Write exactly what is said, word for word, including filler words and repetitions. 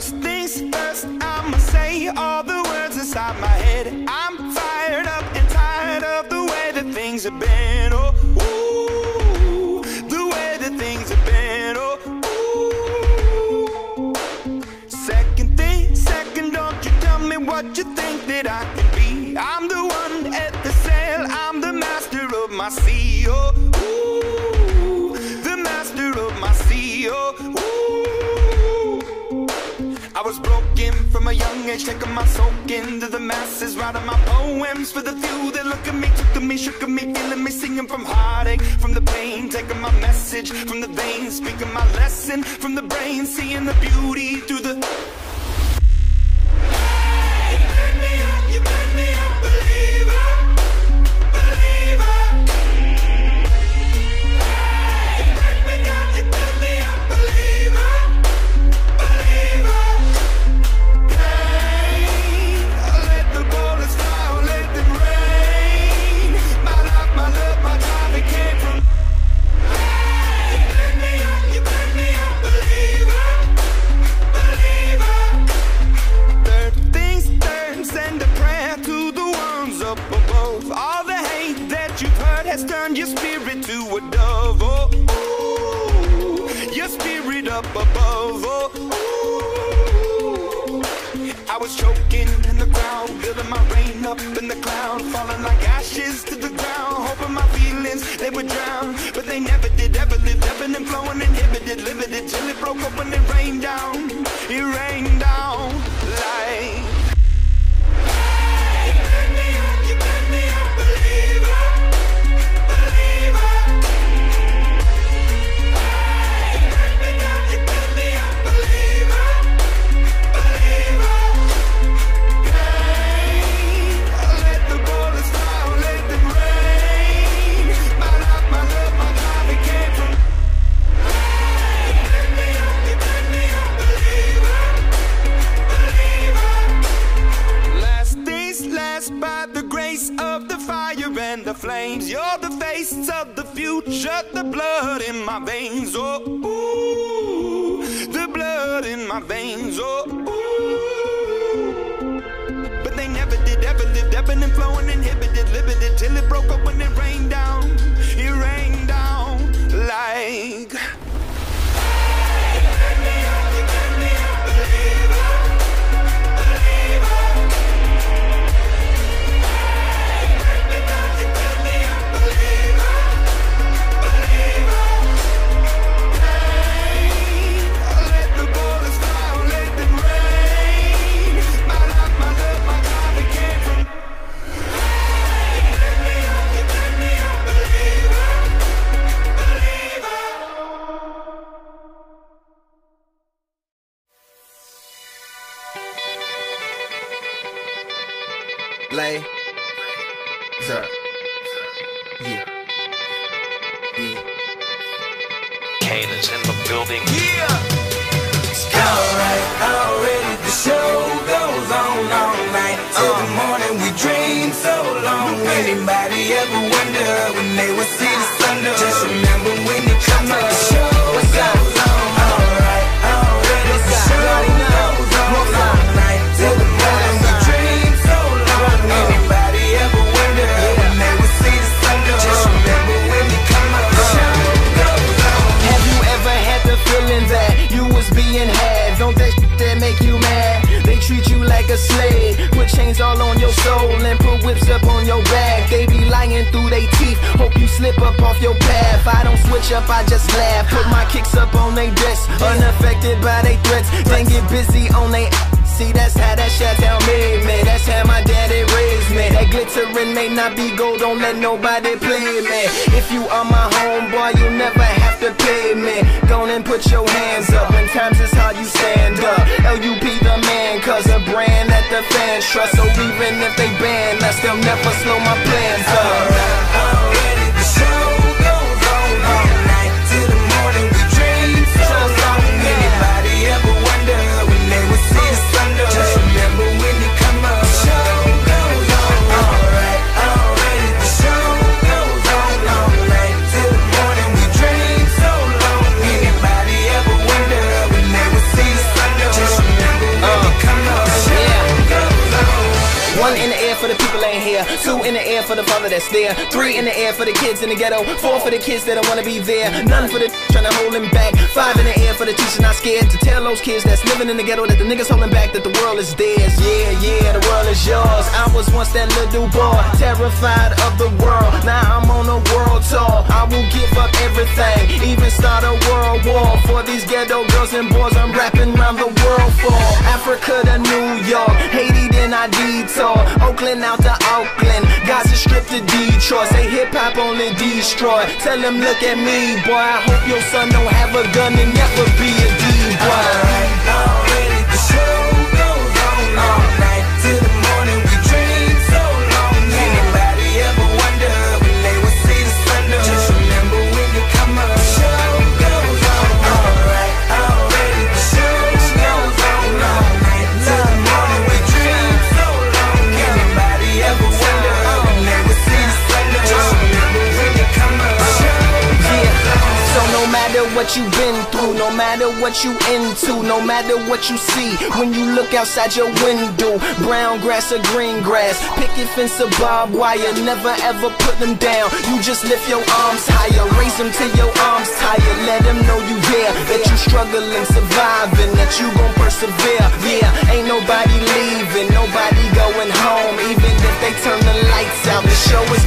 First things first, I'ma say all the words inside my head. I'm fired up and tired of the way that things have been. Oh, ooh, the way that things have been. Oh, ooh. Second thing, second, don't you tell me what you think that I can be. I'm the one at the sail, I'm the master of my sea. Oh, ooh, the master of my sea. Oh, ooh. I was broken from a young age, taking my soak into the masses, writing my poems for the few that look at me, took at me, shook at me, feeling me, singing from heartache, from the pain, taking my message from the veins, speaking my lesson from the brain, seeing the beauty through the... Hey, you burn me up, you burn me up, believer, believer. Hey, you burn me up, you burn me up, believer. Has turned your spirit to a dove. Oh, ooh, your spirit up above. Oh, ooh. I was choking in the crowd, building my rain up in the cloud, falling like ashes to the ground, hoping my feelings they would drown, but they never did. Ever lived, ebbing and flowing, inhibited, limited, till it broke up and it rained down. It rained down like. Hey, you burn me up, you burn me up, believer. By the grace of the fire and the flames, you're the face of the future, the blood in my veins. Oh, ooh, the blood in my veins. Oh, ooh. But they never did, ever lived, ebbing and flowing, inhibited, limited, till it broke up when it rained down. It rained down like. Hey, you burn me up, you burn me up, believer, believer. Lay, sir, yeah, yeah. Kane is in the building. Yeah. Alright, already the show goes on all night till the morning. We dream so long. Anybody ever wonder when they would see the sun? Just remember when you come up, the show goes on. Alright, already the show goes on all night till the morning. We dream so long. Anybody ever wonder when they would see the sun? Just remember when you come up, the show goes on. Have you ever had the feeling that you was being had? Don't that shit that make you mad? They treat you like a slave, put chains all on your soul and put whips up on your back. They be lying through they teeth, hope you slip up off your path. I don't switch up, I just laugh, put my kicks up on they desk, unaffected by they threats, then get busy on they. See, that's how that shit tell me, man. That's how my daddy raised me. That glittering may not be gold, don't let nobody play me. If you are my homeboy, you never have to pay me. Go and put your hands up, when times is hard you stand up. L U P the man, cause a brand that the fans trust. So even if they ban us, they'll never slow my plans up. Already the show goes on all night till the morning. We dream so long. Anybody ever wonder when they would see the sun? Just remember when you come up, the show goes on. Alright, already the show goes on all night till the morning. We dream so long. Anybody ever wonder when they would see the sun? Just remember for the people ain't here. Two in the air for the father that's there. Three in the air for the kids in the ghetto. Four for the kids that don't wanna be there. None for the trying to hold him back. Five in the air for the teachers not scared to tell those kids that's living in the ghetto that the niggas holding back that the world is theirs. Yeah, yeah, the world is yours. I was once that little boy, terrified of the world. Now I'm on a world tour. I will give up everything, even start a world war for these ghetto girls and boys I'm rapping around the world for. Africa to New York, Haiti then I detour, Oakland out to Auckland, Gaza Strip to Detroit. Say hip hop only destroy. Tell them look at me, boy. I hope your son don't have a gun and never be a D-boy. Alright, already the show goes on all night till the morning. We dream so long. Anybody ever wonder when they would see the sun? Just remember when you come up. The show goes on. Alright, already the show goes on all night till the morning. We dream so long. Anybody ever wonder when they would see the sun? Just remember when you come up. The show goes on. So no matter what you've been through, no matter what you into, no matter what you see, when you look outside your window, brown grass or green grass, picket fence or barbed wire, never ever put them down. You just lift your arms higher, raise them till your arms tired. Let them know you there, that you struggling, surviving, that you gon' persevere. Yeah, ain't nobody leaving, nobody going home, even if they turn the lights out. The show is